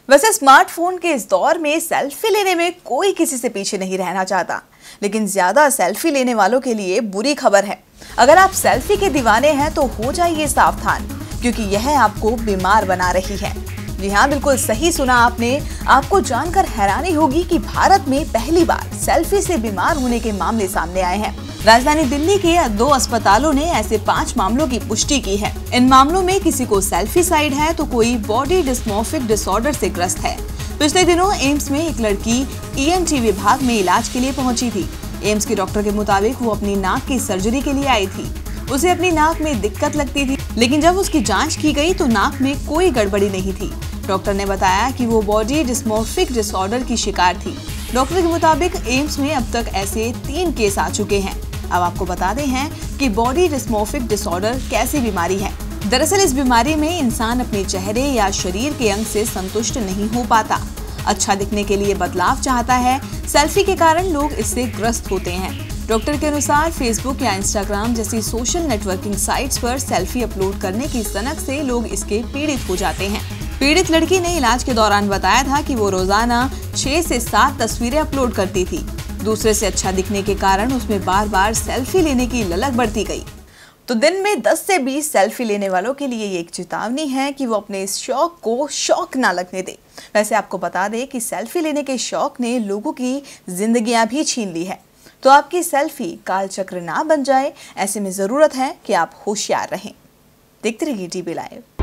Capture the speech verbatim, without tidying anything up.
वैसे स्मार्टफोन के इस दौर में सेल्फी लेने में कोई किसी से पीछे नहीं रहना चाहता, लेकिन ज्यादा सेल्फी लेने वालों के लिए बुरी खबर है। अगर आप सेल्फी के दीवाने हैं तो हो जाइए सावधान, क्योंकि यह आपको बीमार बना रही है। जी हाँ, बिल्कुल सही सुना आपने। आपको जानकर हैरानी होगी कि भारत में पहली बार सेल्फी से बीमार होने के मामले सामने आए हैं। राजधानी दिल्ली के दो अस्पतालों ने ऐसे पाँच मामलों की पुष्टि की है। इन मामलों में किसी को सेल्फी साइड है तो कोई बॉडी डिस्मॉर्फिक डिसऑर्डर से ग्रस्त है। पिछले दिनों एम्स में एक लड़की ई एन टी विभाग में इलाज के लिए पहुंची थी। एम्स के डॉक्टर के मुताबिक वो अपनी नाक की सर्जरी के लिए आई थी। उसे अपनी नाक में दिक्कत लगती थी, लेकिन जब उसकी जांच की गई तो नाक में कोई गड़बड़ी नहीं थी। डॉक्टर ने बताया कि वो बॉडी डिस्मॉर्फिक डिसऑर्डर की शिकार थी। डॉक्टर के मुताबिक एम्स में अब तक ऐसे तीन केस आ चुके हैं। अब आपको बताते हैं कि बॉडी डिस्मॉर्फिक डिसऑर्डर कैसी बीमारी है। दरअसल इस बीमारी में इंसान अपने चेहरे या शरीर के अंग से संतुष्ट नहीं हो पाता, अच्छा दिखने के लिए बदलाव चाहता है। सेल्फी के कारण लोग इससे ग्रस्त होते हैं। डॉक्टर के अनुसार फेसबुक या इंस्टाग्राम जैसी सोशल नेटवर्किंग साइट्स पर सेल्फी अपलोड करने की सनक से लोग इसके पीड़ित हो जाते हैं। पीड़ित लड़की ने इलाज के दौरान बताया था कि वो रोजाना छह से सात तस्वीरें अपलोड करती थी। दूसरे से अच्छा दिखने के कारण उसमें बार बार सेल्फी लेने की ललक बढ़ती गई। तो दिन में दस से बीस सेल्फी लेने वालों के लिए ये एक चेतावनी है कि वो अपने इस शौक को शौक ना लगने दे। वैसे आपको बता दें कि सेल्फी लेने के शौक ने लोगों की जिंदगियां भी छीन ली है। तो आपकी सेल्फी कालचक्र ना बन जाए, ऐसे में जरूरत है कि आप होशियार रहें। देखते रहिए टी वी लाइव।